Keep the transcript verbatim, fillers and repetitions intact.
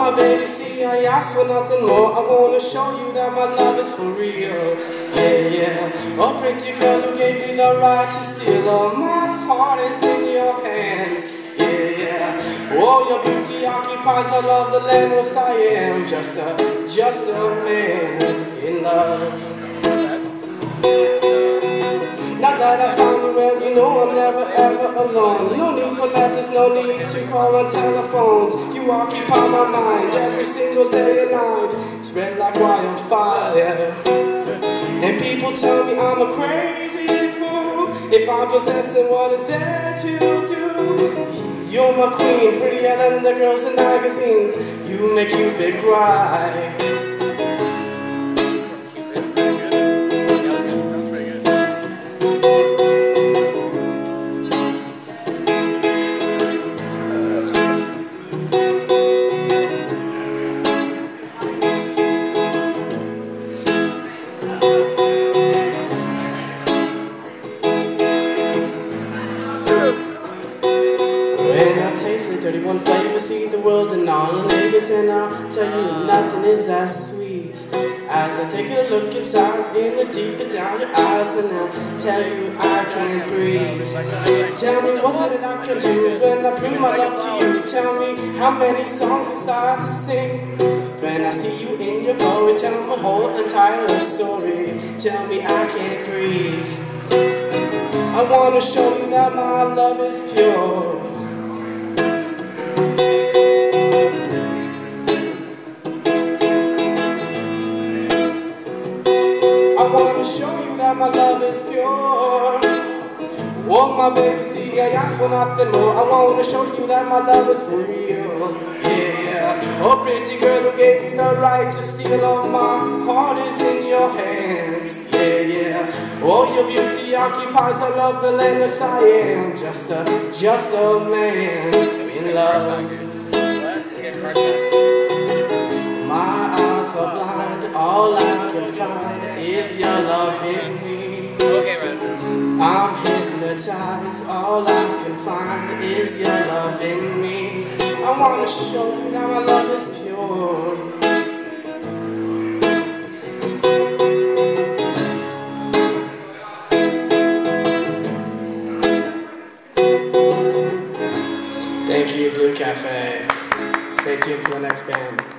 my baby, see, I asked for nothing more. I wanna show you that my love is for real. Yeah, yeah. Oh, pretty girl who gave me the right to steal all my heart is in your hands. Yeah, yeah. Oh, your beauty occupies all of the land. Yes, I am just a, just a man in love. Now that I found you, well, you know I'm never ever alone. No need for letters, no need to call on telephones. You occupy my mind every single day and night, spread like wildfire. And people tell me I'm a crazy fool if I'm possessing what is there to do. You're my queen, prettier than the girls in magazines. You make Cupid cry. When I taste the thirty-one flavors, see the world and all the neighbors, and I'll tell you nothing is as sweet as I take a look inside in the deeper down your eyes, and I'll tell you I can't breathe. Tell me what's it I can do when I prove my love to you. Tell me how many songs as I sing when I see you in your glory. Tell me my whole entire story. Tell me I can't breathe. I wanna show you that my love is pure. I wanna show you that my love is pure. Oh, my baby, see, I ask for nothing more. I wanna show you that my love is for real. Yeah, oh, pretty girl who gave you the right to steal all my heart is in your hands. Yeah, yeah. Oh, your beauty occupies all of the land. Yes, I am just a, just a man in love. My eyes are blind, all I can find is your love in me. I'm hypnotized, all I can find is your love in me. I wanna show you that my love is pure. Thank you, Blue Cafe. Stay tuned for the next band.